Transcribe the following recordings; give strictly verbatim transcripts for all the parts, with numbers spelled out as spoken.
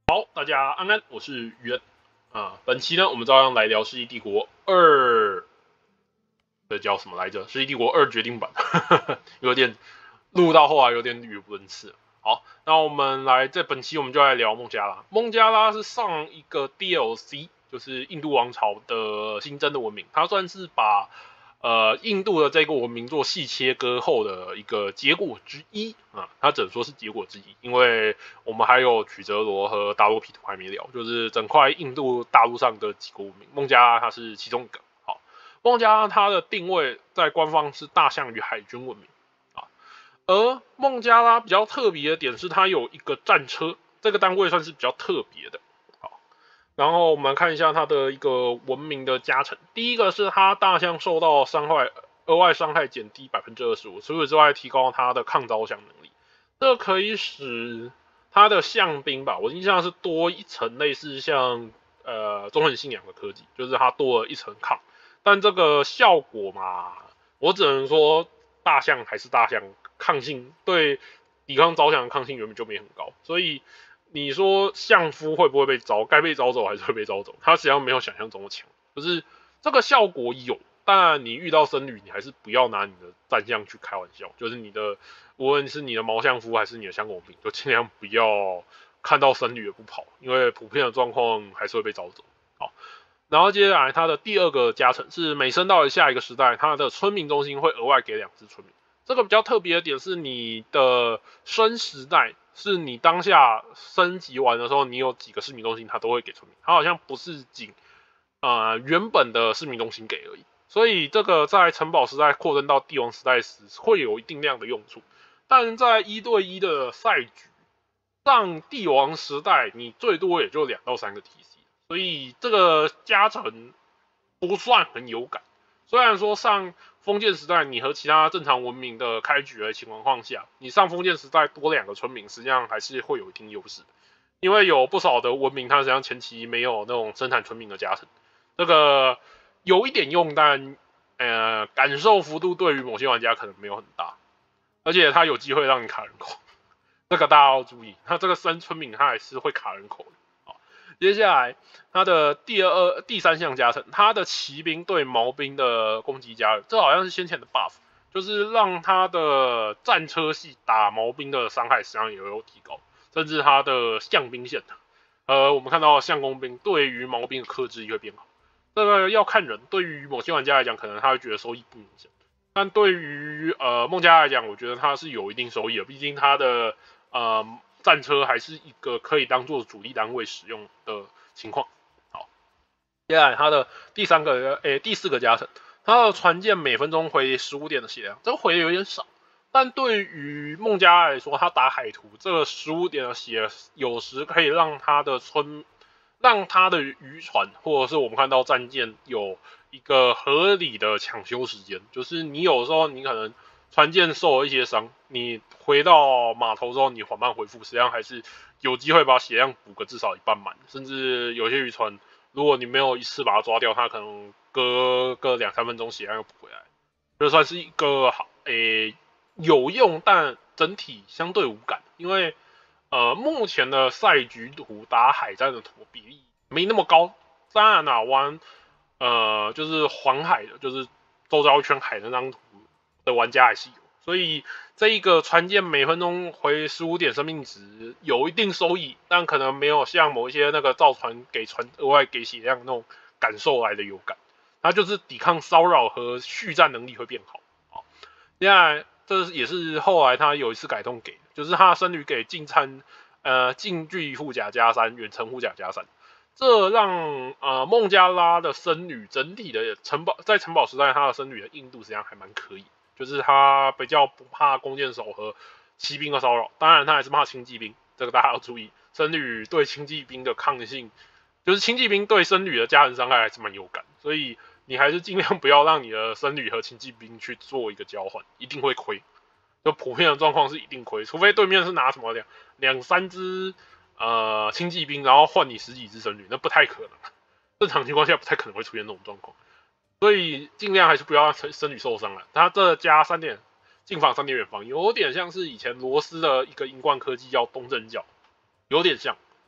好，大家安安，我是于恩啊。本期呢，我们照样来聊《世纪帝国二》，这叫什么来着？《世纪帝国二》决定版，有点录到后来有点语无伦次。好，那我们来这本期我们就来聊孟加拉。孟加拉是上一个 D L C，就是印度王朝的新增的文明，它算是把呃印度的这个文明做细切割后的一个结果之一啊，它只能说是结果之一，因为我们还有曲折罗和大洛皮图还没聊，就是整块印度大陆上的几个文明，孟加拉它是其中一个。好，孟加拉它的定位在官方是大象与海军文明啊，而孟加拉比较特别的点是它有一个战车，这个单位算是比较特别的。好，然后我们看一下它的一个文明的加成，第一个是它大象受到伤害额外伤害减低百分之二十五，除此之外提高它的抗招降能力，这可以使它的象兵吧，我印象是多一层类似像呃忠诚信仰的科技，就是它多了一层抗，但这个效果嘛，我只能说大象还是大象，抗性对抵抗招降的抗性原本就没很高，所以你说相夫会不会被招？该被招走还是会被招走，它实际上没有想象中的强，就是这个效果有。但你遇到僧侣，你还是不要拿你的战象去开玩笑，就是你的无论是你的毛相夫还是你的相公兵，就尽量不要看到僧侣也不跑，因为普遍的状况还是会被招走。好，然后接下来它的第二个加成是每升到了下一个时代，它的村民中心会额外给两只村民。这个比较特别的点是，你的升时代是你当下升级完的时候，你有几个市民中心，它都会给村民，它好像不是仅呃原本的市民中心给而已。所以这个在城堡时代扩增到帝王时代时会有一定量的用处，但在一对一的赛局上，帝王时代你最多也就两到三个 T C， 所以这个加成不算很有感。虽然说上封建时代你和其他正常文明的开局的情况下，你上封建时代多两个村民，实际上还是会有一定优势，因为有不少的文明它实际上前期没有那种生产村民的加成，这个有一点用，但呃感受幅度对于某些玩家可能没有很大，而且它有机会让你卡人口，这个大家要注意。它这个生村民它还是会卡人口的。好，接下来它的第二、第三项加成，它的骑兵对毛兵的攻击加了，这好像是先前的 buff， 就是让它的战车系打毛兵的伤害实际上也有提高，甚至它的象兵线，呃，我们看到象弓兵对于毛兵的克制力会变好。这个要看人，对于某些玩家来讲，可能他会觉得收益不明显，但对于呃孟加来讲，我觉得它是有一定收益的，毕竟它的呃战车还是一个可以当做主力单位使用的情况。好，接下来它的第三个诶第四个加成，它的船舰每分钟回十五点的血量，这个回的有点少，但对于孟加来说，他打海图这个十五点的血，有时可以让他的村让他的渔船或者是我们看到战舰有一个合理的抢修时间，就是你有时候你可能船舰受了一些伤，你回到码头之后你缓慢恢复，实际上还是有机会把血量补个至少一半满，甚至有些渔船如果你没有一次把它抓掉，它可能隔个两三分钟血量又补回来，就算是一个好诶有用，但整体相对无感，因为呃，目前的赛局图打海战的图比例没那么高，当然啦，玩呃就是环海的，就是周遭一圈海的那张图的玩家还是有，所以这一个船舰每分钟回十五点生命值有一定收益，但可能没有像某一些那个造船给船额外给血量那种感受来的有感，它就是抵抗骚扰和续战能力会变好。好，接下来这也是后来他有一次改动给的，就是他的僧侣给近参呃近距离护甲加三，远程护甲加三，这让呃孟加拉的僧侣整体的城堡在城堡时代，他的僧侣的硬度实际上还蛮可以，就是他比较不怕弓箭手和骑兵的骚扰，当然他还是怕轻骑兵，这个大家要注意，僧侣对轻骑兵的抗性，就是轻骑兵对僧侣的加人伤害还是蛮有感，所以你还是尽量不要让你的僧侣和轻骑兵去做一个交换，一定会亏。就普遍的状况是一定亏，除非对面是拿什么两两三只呃轻骑兵，然后换你十几只僧侣，那不太可能。正常情况下不太可能会出现这种状况，所以尽量还是不要让僧侣受伤了。他这加三点近防三点远防，有点像是以前罗斯的一个银冠科技叫东正教，有点像。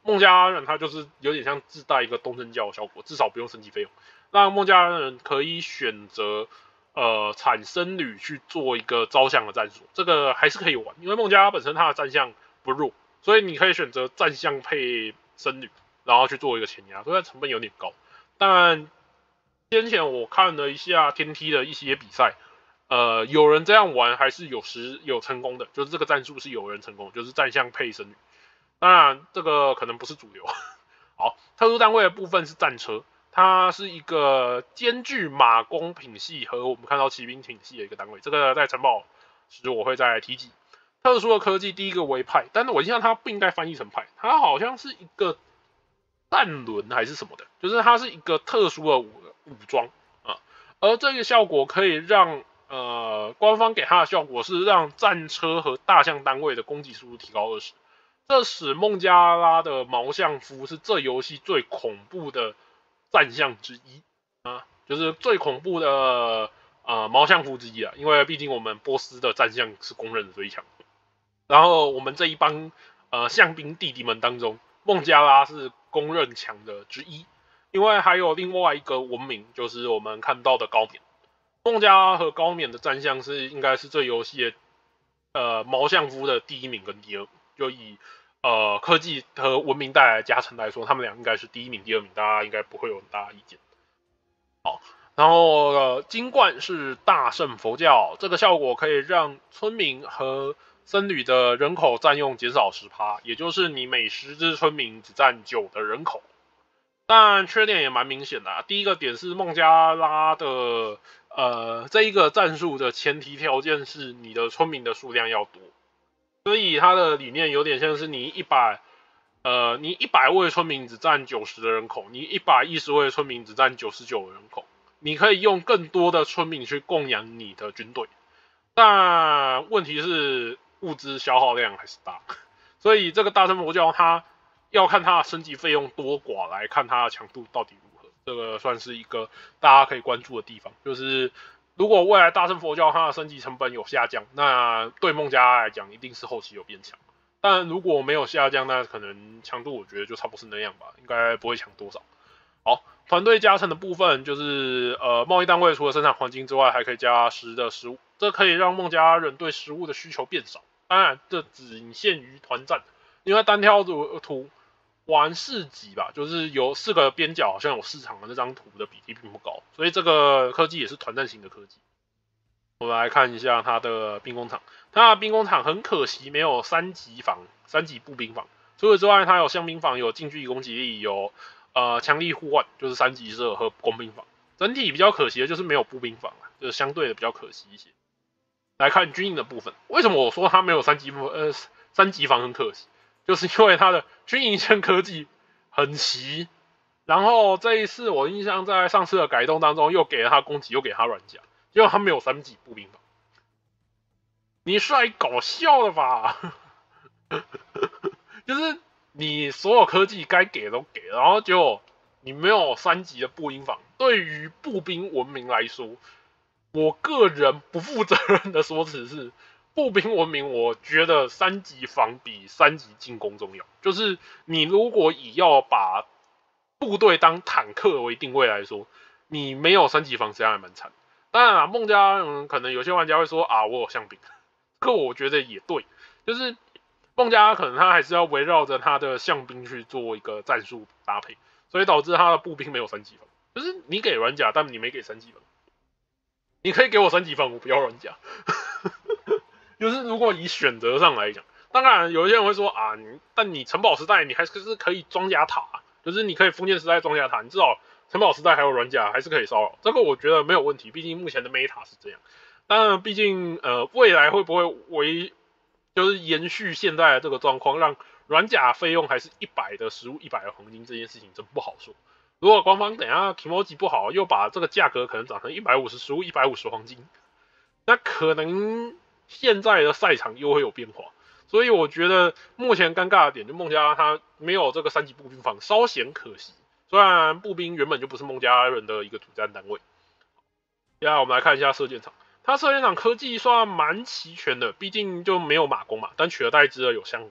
孟加拉人他就是有点像自带一个东正教的效果，至少不用升级费用，让孟加拉人可以选择呃产僧侣去做一个招降的战术，这个还是可以玩，因为孟加拉本身它的战象不弱，所以你可以选择战象配僧侣，然后去做一个前压，虽然成本有点高，但先前我看了一下天梯的一些比赛。呃，有人这样玩还是有时有成功的，就是这个战术是有人成功，就是战象配僧侣。当然，这个可能不是主流。好，特殊单位的部分是战车，它是一个兼具马弓品系和我们看到骑兵品系的一个单位。这个在城堡时我会再提及。特殊的科技，第一个为派，但是我印象它不应该翻译成派，它好像是一个战轮还是什么的，就是它是一个特殊的武武装啊，而这个效果可以让。呃，官方给它的效果是让战车和大象单位的攻击速度提高二十，这使孟加拉的毛相夫是这游戏最恐怖的战象之一啊，就是最恐怖的呃毛相夫之一啊，因为毕竟我们波斯的战象是公认的最强，然后我们这一帮呃象兵弟弟们当中，孟加拉是公认强的之一，因为还有另外一个文明，就是我们看到的高棉。孟加拉和高棉的战象是应该是这游戏的呃毛相夫的第一名跟第二名，就以呃科技和文明带来的加成来说，他们俩应该是第一名、第二名，大家应该不会有很大的意见。好，然后呃金冠是大圣佛教，这个效果可以让村民和僧侣的人口占用减少 百分之十， 也就是你每十只村民只占九的人口。但缺点也蛮明显的、啊。第一个点是孟加拉的呃这一个战术的前提条件是你的村民的数量要多，所以它的理念有点像是你一百呃你一百位村民只占九十的人口，你一百一十位村民只占九十九的人口，你可以用更多的村民去供养你的军队，但问题是物资消耗量还是大，所以这个大乘佛教它。要看它的升级费用多寡来看它的强度到底如何，这个算是一个大家可以关注的地方。就是如果未来大乘佛教它的升级成本有下降，那对孟加拉来讲一定是后期有变强。但如果没有下降，那可能强度我觉得就差不多是那样吧，应该不会强多少。好，团队加成的部分就是呃贸易单位除了生产黄金之外，还可以加十的食物，这可以让孟加拉人对食物的需求变少。当然，这仅限于团战，因为单挑图。玩市集吧，就是有四个边角好像有市场的那张图的比例并不高，所以这个科技也是团战型的科技。我们来看一下它的兵工厂，它的兵工厂很可惜没有三级防、三级步兵防。除此之外，它有象兵防，有近距离攻击力，有呃强力互换，就是三级射和工兵防。整体比较可惜的就是没有步兵防啊，就是相对的比较可惜一些。来看军营的部分，为什么我说它没有三级呃三级防很可惜？就是因为它的军营线科技很齐，然后这一次我印象在上次的改动当中又给了他攻击，又给他软甲，结果他没有三级步兵吧？你是来搞笑的吧？就是你所有科技该给都给，然后结果你没有三级的步兵防，对于步兵文明来说，我个人不负责任的说辞是。步兵文明，我觉得三级防比三级进攻重要。就是你如果以要把部队当坦克为定位来说，你没有三级防实际上还蛮惨。当然啦，孟加嗯，可能有些玩家会说啊，我有象兵，这个我觉得也对，就是孟加可能他还是要围绕着他的象兵去做一个战术搭配，所以导致他的步兵没有三级防。就是你给软甲，但你没给三级防。你可以给我三级防，我不要软甲。就是如果以选择上来讲，当然有一些人会说啊，你但你城堡时代你还是可以装甲塔，就是你可以封建时代装甲塔，你至少城堡时代还有软甲还是可以骚扰，这个我觉得没有问题，毕竟目前的 meta 是这样。当然，毕竟呃未来会不会为就是延续现在的这个状况，让软甲费用还是一百的食物、一百的黄金这件事情真不好说。如果官方等一下 Kimoji 不好，又把这个价格可能涨成一百五十食物、一百五十黄金，那可能。现在的赛场又会有变化，所以我觉得目前尴尬的点就孟加拉他没有这个三级步兵防，稍显可惜。虽然步兵原本就不是孟加拉人的一个主战单位。接下来我们来看一下射箭场，它射箭场科技算蛮齐全的，毕竟就没有马弓嘛，但取而代之的有象弓。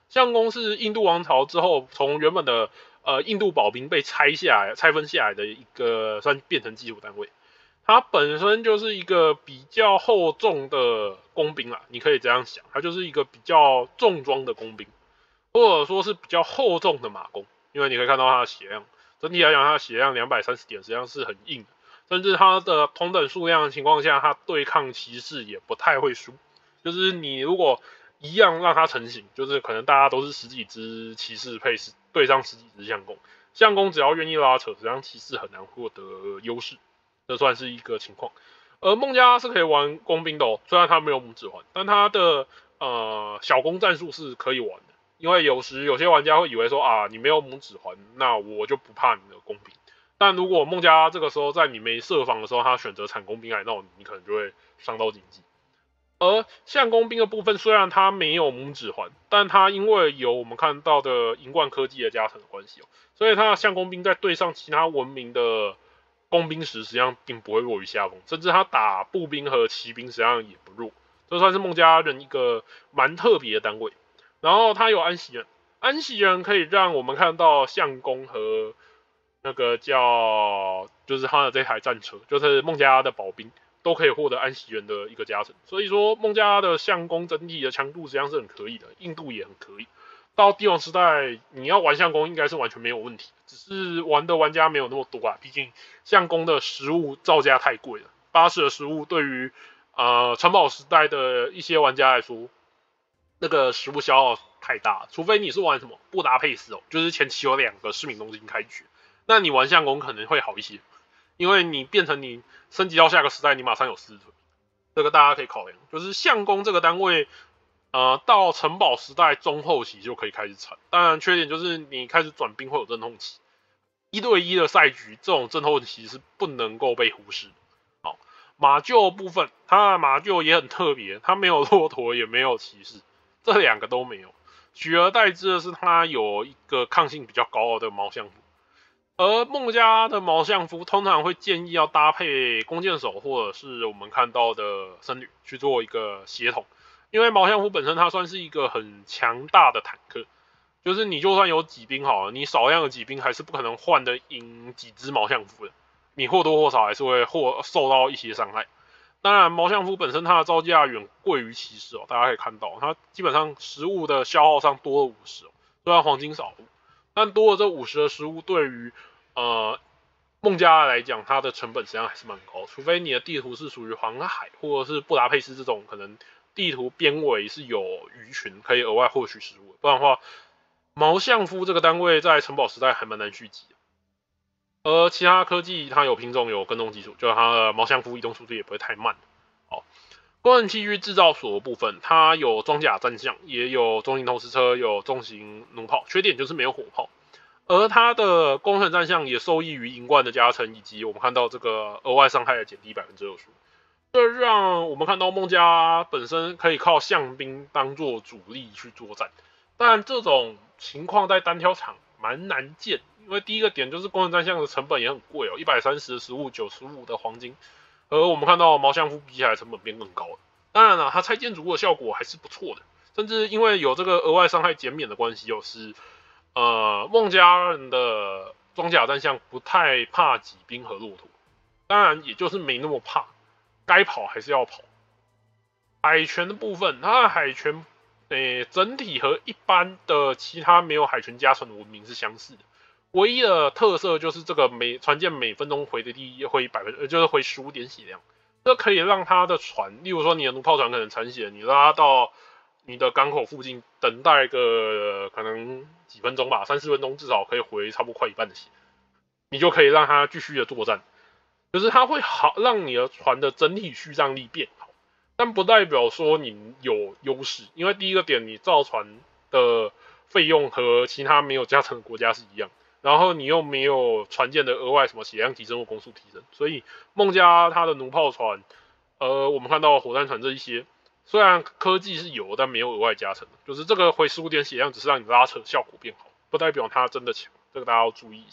相公是印度王朝之后从原本的呃印度保兵被拆下来、拆分下来的一个算变成基础单位。它本身就是一个比较厚重的工兵啦，你可以这样想，它就是一个比较重装的工兵，或者说是比较厚重的马弓，因为你可以看到它的血量，整体来讲它的血量两百三十点实际上是很硬的，甚至它的同等数量的情况下，它对抗骑士也不太会输，就是你如果一样让它成型，就是可能大家都是十几只骑士配对上十几只相公，相公只要愿意拉扯，实际上骑士很难获得优势。这算是一个情况。而孟加拉是可以玩工兵的哦，虽然他没有拇指环，但他的呃小弓战术是可以玩的。因为有时有些玩家会以为说啊，你没有拇指环，那我就不怕你的工兵。但如果孟加拉这个时候在你没设防的时候，他选择产工兵来闹你，你可能就会伤到经济。而相工兵的部分，虽然他没有拇指环，但他因为有我们看到的银冠科技的加成的关系哦，所以他的相工兵在对上其他文明的工兵时，实际上并不会弱于下风，甚至他打步兵和骑兵实际上也不弱，这算是孟加拉人一个蛮特别的单位。然后他有安息人，安息人可以让我们看到相公和那个叫就是他的这台战车，就是孟加拉的保兵都可以获得安息人的一个加成，所以说孟加拉的相公整体的强度实际上是很可以的，硬度也很可以。到帝王时代，你要玩相公应该是完全没有问题，只是玩的玩家没有那么多啊。毕竟相公的食物造价太贵了，巴士的食物对于呃城堡时代的一些玩家来说，那个食物消耗太大，除非你是玩什么布达佩斯哦，就是前期有两个市民中心开局，那你玩相公可能会好一些，因为你变成你升级到下个时代，你马上有四腿，这个大家可以考量。就是相公这个单位。呃，到城堡时代中后期就可以开始产，当然缺点就是你开始转兵会有阵痛期，一对一的赛局这种阵痛期是不能够被忽视的。好，马厩部分，它的马厩也很特别，它没有骆驼也没有骑士，这两个都没有，取而代之的是它有一个抗性比较高的毛相夫。而孟加拉的毛相夫通常会建议要搭配弓箭手或者是我们看到的僧侣去做一个协同。因为毛相夫本身它算是一个很强大的坦克，就是你就算有几兵好了，你少量的几兵还是不可能换得赢几只毛相夫的，你或多或少还是会或受到一些伤害。当然，毛相夫本身它的招架远贵于骑士哦，大家可以看到，它基本上食物的消耗上多了五十哦，虽然黄金少，但多了这五十的食物对于呃孟加拉来讲，它的成本实际上还是蛮高，除非你的地图是属于黄海或者是布达佩斯这种可能。地图边围是有鱼群可以额外获取食物，不然的话，毛相夫这个单位在城堡时代还蛮难续集的。而其他科技它有品种有跟踪基础，就是它的毛相夫移动速度也不会太慢。好，工人器具制造所的部分，它有装甲战象，也有中型投石车，有重型弩炮，缺点就是没有火炮。而它的工程战象也受益于银冠的加成，以及我们看到这个额外伤害的减低百分之二十。这让我们看到孟加拉本身可以靠象兵当做主力去作战，但这种情况在单挑场蛮难见，因为第一个点就是工程战象的成本也很贵哦，一百三十的食物，九十五的黄金，而我们看到毛相夫比起来成本变更高了。当然了，它拆建筑物的效果还是不错的，甚至因为有这个额外伤害减免的关系，有时呃孟加拉人的装甲战象不太怕骑兵和骆驼，当然也就是没那么怕。该跑还是要跑。海权的部分，它的海权，诶，整体和一般的其他没有海权加成的文明是相似的，唯一的特色就是这个每船舰每分钟回的第一回百分，呃，就是回十五点血量，这可以让它的船，例如说你的弩炮船可能残血，你拉到你的港口附近等待个、呃、可能几分钟吧，三四分钟至少可以回差不多快一半的血，你就可以让它继续的作战。就是它会好让你的船的整体续战力变好，但不代表说你有优势，因为第一个点你造船的费用和其他没有加成的国家是一样，然后你又没有船舰的额外什么血量提升或攻速提升，所以孟加它的弩炮船，呃，我们看到火弹船这一些，虽然科技是有，但没有额外加成，就是这个回十五点血量只是让你拉扯效果变好，不代表它真的强，这个大家要注意一下。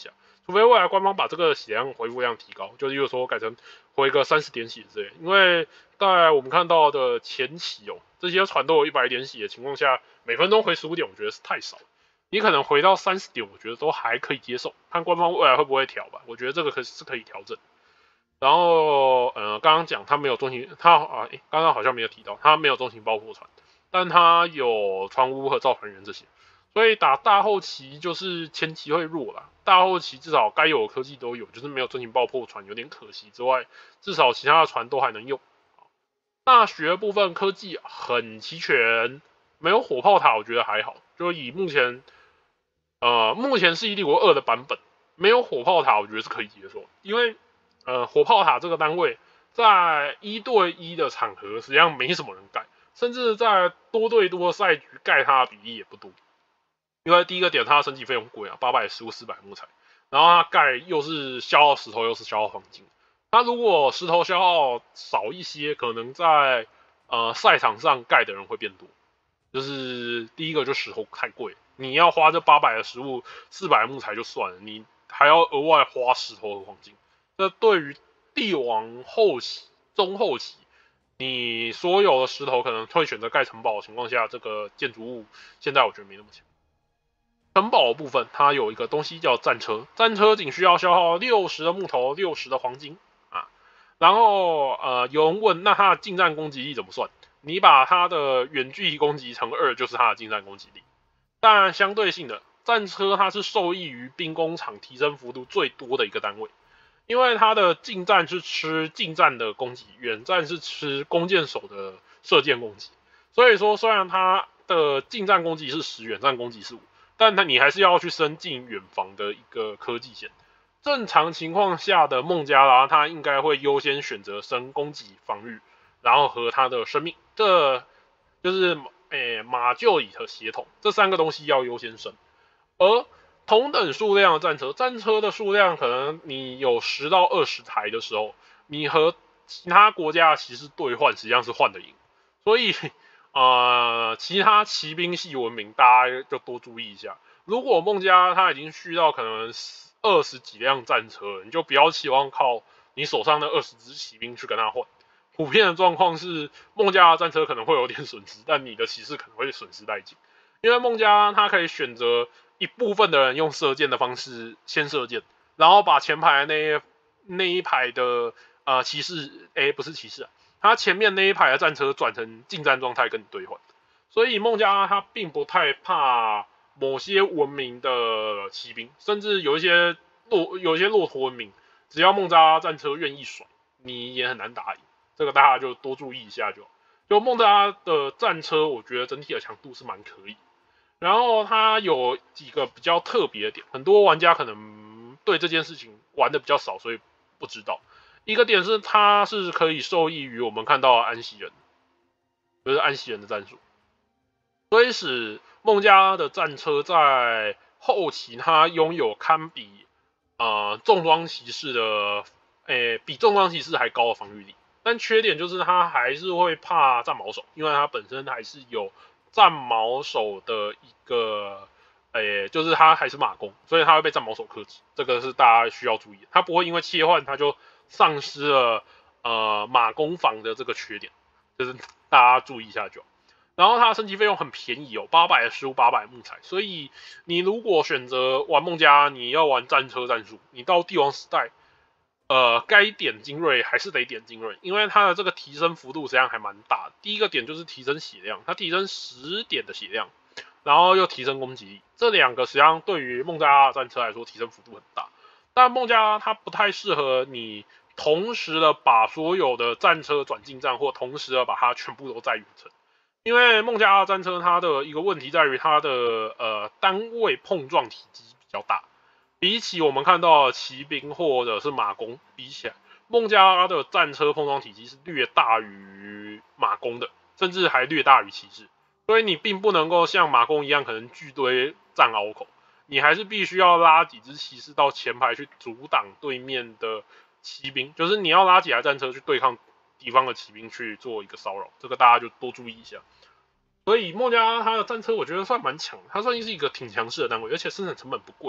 除非未来官方把这个血量回复量提高，就例如说改成回个三十点血之类。因为在我们看到的前期哦，这些船都有一百点血的情况下，每分钟回十五点，我觉得是太少。你可能回到三十点，我觉得都还可以接受，看官方未来会不会调吧。我觉得这个可是可以调整。然后呃，刚刚讲他没有中型，他啊，刚刚好像没有提到，他没有中型爆破船，但他有船坞和造船员这些。所以打大后期就是前期会弱啦，大后期至少该有的科技都有，就是没有中型爆破船有点可惜之外，至少其他的船都还能用。大学部分科技很齐全，没有火炮塔我觉得还好，就以目前呃目前是《世纪帝国二》的版本，没有火炮塔我觉得是可以接受，因为呃火炮塔这个单位在一对一的场合实际上没什么人盖，甚至在多对多赛局盖它的比例也不多。因为第一个点，它的升级费用贵啊，八百十五四百木材，然后它盖又是消耗石头，又是消耗黄金。它如果石头消耗少一些，可能在呃赛场上盖的人会变多。就是第一个就石头太贵，你要花这八百的食物，四百木材就算了，你还要额外花石头和黄金。这对于帝王后期、中后期，你所有的石头可能会选择盖城堡的情况下，这个建筑物现在我觉得没那么强。城堡的部分，它有一个东西叫战车，战车仅需要消耗六十的木头、六十的黄金啊。然后呃，有人问，那它的近战攻击力怎么算？你把它的远距离攻击乘二，就是它的近战攻击力。但相对性的，战车它是受益于兵工厂提升幅度最多的一个单位，因为它的近战是吃近战的攻击，远战是吃弓箭手的射箭攻击。所以说，虽然它的近战攻击是十，远战攻击是五。但它你还是要去升进远防的一个科技线。正常情况下的孟加拉，它应该会优先选择升攻击防御，然后和它的生命，这就是诶马厩里的协同，这三个东西要优先升。而同等数量的战车，战车的数量可能你有十到二十台的时候，你和其他国家的骑士对换，实际上是换得赢。所以呃，其他骑兵系文明，大家就多注意一下。如果孟加他已经续到可能二十几辆战车，你就不要期望靠你手上的二十只骑兵去跟他换。普遍的状况是，孟加拉战车可能会有点损失，但你的骑士可能会损失殆尽。因为孟加他可以选择一部分的人用射箭的方式先射箭，然后把前排那一那一排的呃骑士，哎，不是骑士啊。他前面那一排的战车转成近战状态跟你对换，所以孟加拉他并不太怕某些文明的骑兵，甚至有一些骆有一些骆驼文明，只要孟加拉战车愿意甩，你也很难打赢。这个大家就多注意一下就。就孟加拉的战车，我觉得整体的强度是蛮可以。然后它有几个比较特别的点，很多玩家可能对这件事情玩的比较少，所以不知道。一个点是它是可以受益于我们看到的安息人，就是安息人的战术，所以使孟加拉的战车在后期它拥有堪比呃重装骑士的，诶比重装骑士还高的防御力。但缺点就是它还是会怕战矛手，因为它本身还是有战矛手的一个，诶就是它还是马弓，所以它会被战矛手克制，这个是大家需要注意的。它不会因为切换它就丧失了呃马弓防的这个缺点，就是大家注意一下就好。然后它的升级费用很便宜哦，八百十五八百木材，所以你如果选择玩孟加，你要玩战车战术，你到帝王时代，呃，该点精锐还是得点精锐，因为它的这个提升幅度实际上还蛮大的。第一个点就是提升血量，它提升十点的血量，然后又提升攻击力，这两个实际上对于孟加拉的战车来说提升幅度很大。但孟加拉它不太适合你同时的把所有的战车转近战，或同时的把它全部都在远程。因为孟加拉战车它的一个问题在于它的呃单位碰撞体积比较大，比起我们看到的骑兵或者是马弓比起来，孟加拉的战车碰撞体积是略大于马弓的，甚至还略大于骑士。所以你并不能够像马弓一样可能巨堆战壕口，你还是必须要拉几只骑士到前排去阻挡对面的骑兵，就是你要拉几台战车去对抗敌方的骑兵去做一个骚扰，这个大家就多注意一下。所以孟加拉它的战车我觉得算蛮强，它算是一个挺强势的单位，而且生产成本不贵。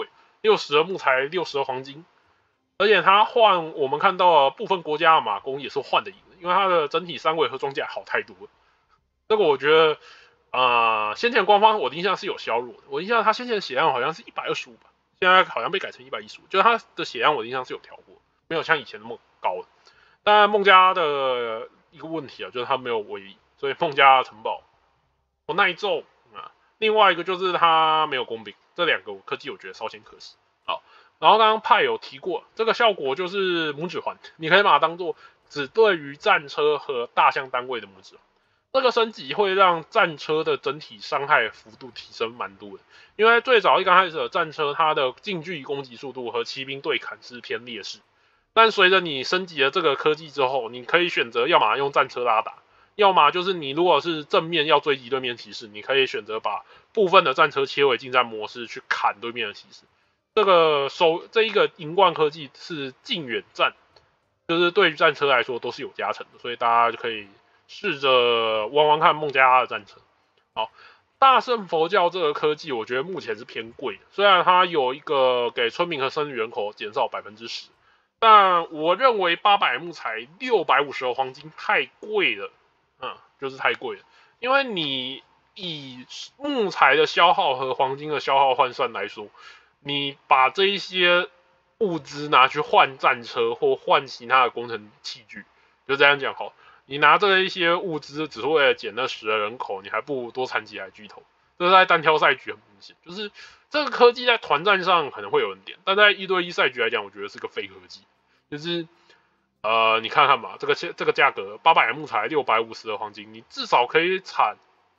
六十的木材，六十的黄金，而且他换我们看到了部分国家的马弓也是换的赢的，因为他的整体三维和装甲好太多了。这个我觉得啊、呃，先前官方我的印象是有削弱的，我印象他先前的血量好像是一百二十五吧，现在好像被改成一百一十五，就是他的血量我的印象是有调过，没有像以前那么高的。当然孟加的一个问题啊，就是他没有威力，所以孟加城堡不耐揍啊。另外一个就是他没有工兵，这两个科技我觉得稍显可惜。好，然后刚刚派有提过，这个效果就是拇指环，你可以把它当做只对于战车和大象单位的拇指环。这个升级会让战车的整体伤害幅度提升蛮多的，因为最早一刚开始的战车，它的近距离攻击速度和骑兵对砍是偏劣势，但随着你升级了这个科技之后，你可以选择要么用战车拉打，要么就是你如果是正面要追击对面骑士，你可以选择把部分的战车切为近战模式去砍对面的骑士。这个收这一个银冠科技是近远战，就是对于战车来说都是有加成的，所以大家就可以试着玩玩看孟加拉的战车。好，大圣佛教这个科技，我觉得目前是偏贵的，虽然它有一个给村民和僧侣人口减少百分之十，但我认为八百木材六百五十的黄金太贵了，嗯，就是太贵了，因为你以木材的消耗和黄金的消耗换算来说，你把这一些物资拿去换战车或换其他的工程器具，就这样讲好。你拿这一些物资只是为了减那十的人口，你还不如多产几台巨头。这是在单挑赛局很明显，就是这个科技在团战上可能会有人点，但在一对一赛局来讲，我觉得是个废科技。就是呃，你看看吧，这个这个价格八百木材六百五十的黄金，你至少可以产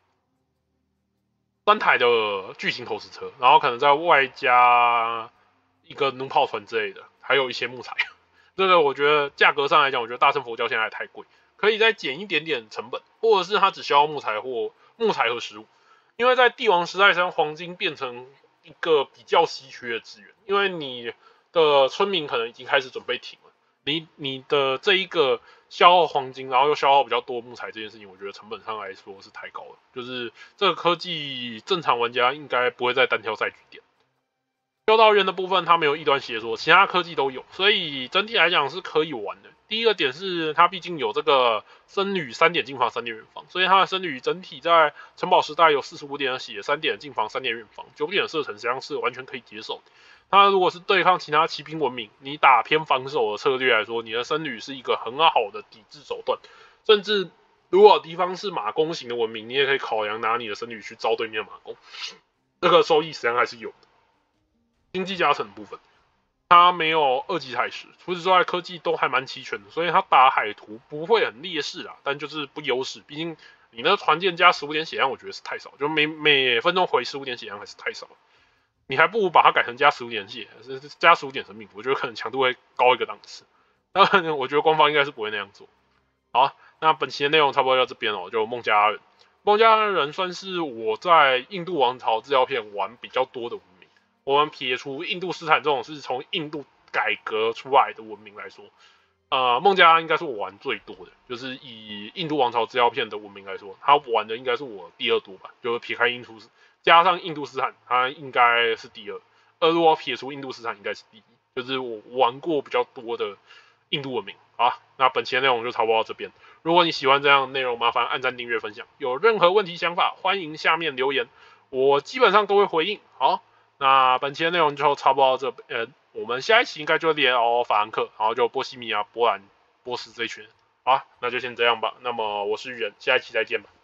三台的巨型投石车，然后可能再外加一个弩炮船之类的，还有一些木材。这个我觉得价格上来讲，我觉得大乘佛教现在还太贵，可以再减一点点成本，或者是它只需要木材或木材和食物。因为在帝王时代上，黄金变成一个比较稀缺的资源，因为你的村民可能已经开始准备停了，你你的这一个消耗黄金，然后又消耗比较多木材这件事情，我觉得成本上来说是太高了。就是这个科技，正常玩家应该不会在单挑赛局点。修道院的部分它没有异端邪说，其他科技都有，所以整体来讲是可以玩的。第一个点是它毕竟有这个僧侣三点近防三点远防，所以它的僧侣整体在城堡时代有四十五点的血，三点近防三点远防，九点的射程实际上是完全可以接受的。它如果是对抗其他骑兵文明，你打偏防守的策略来说，你的僧侣是一个很好的抵制手段。甚至如果敌方是马弓型的文明，你也可以考量拿你的僧侣去招对面的马弓，这个收益实际上还是有的。经济加成的部分，它没有二级采石，除此之外科技都还蛮齐全的，所以它打海图不会很劣势啊，但就是不优势。毕竟你那船舰加十五点血量，我觉得是太少，就每每分钟回十五点血量还是太少了。你还不如把它改成加十五点血，加十五点生命，我觉得可能强度会高一个档次。当然，我觉得官方应该是不会那样做。好，那本期的内容差不多到这边哦，就孟加拉人。孟加拉人算是我在印度王朝资料片玩比较多的文明。我们撇除印度斯坦这种是从印度改革出来的文明来说，呃，孟加拉应该是我玩最多的，就是以印度王朝资料片的文明来说，他玩的应该是我第二多吧，就是撇开印度加上印度斯坦，他应该是第二。而如果撇除印度斯坦，应该是第一，就是我玩过比较多的印度文明。好，那本期的内容就差不多到这边。如果你喜欢这样的内容，麻烦按赞、订阅、分享。有任何问题、想法，欢迎下面留言，我基本上都会回应。好。那本期的内容就差不多到这，呃，我们下一期应该就聊法兰克，然后就波西米亚、波兰、波斯这一群。好，那就先这样吧。那么我是雨人，下一期再见吧。